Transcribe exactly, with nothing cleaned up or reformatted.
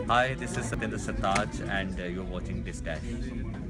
Hi, this is Satinder Sartaj and uh, you're watching this dash.